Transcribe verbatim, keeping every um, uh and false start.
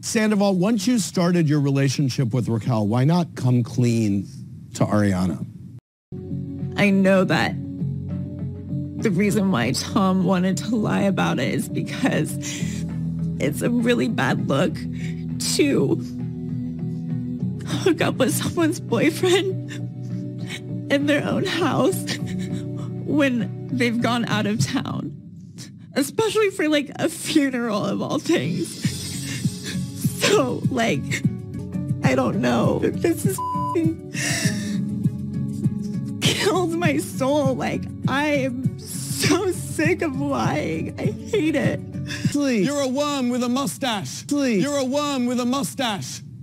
Sandoval, once you started your relationship with Raquel, why not come clean to Ariana? I know that the reason why Tom wanted to lie about it is because it's a really bad look to hook up with someone's boyfriend in their own house when they've gone out of town, especially for like a funeral of all things. So, like, I don't know. This is killed my soul. Like, I am so sick of lying. I hate it. You're a worm with a mustache. You're a worm with a mustache.